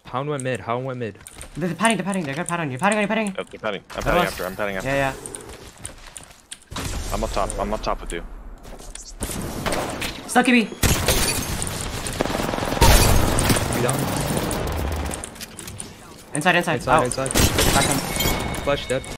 Hound went mid. Hound went mid. They're padding. They got pad on you. Padding. Yep, they're padding. I'm padding after. I'm padding after. Yeah. I'm up top. I'm up top with you. Stuck B. Be down. Inside. Inside. Oh. Inside. Back him. Flash dead.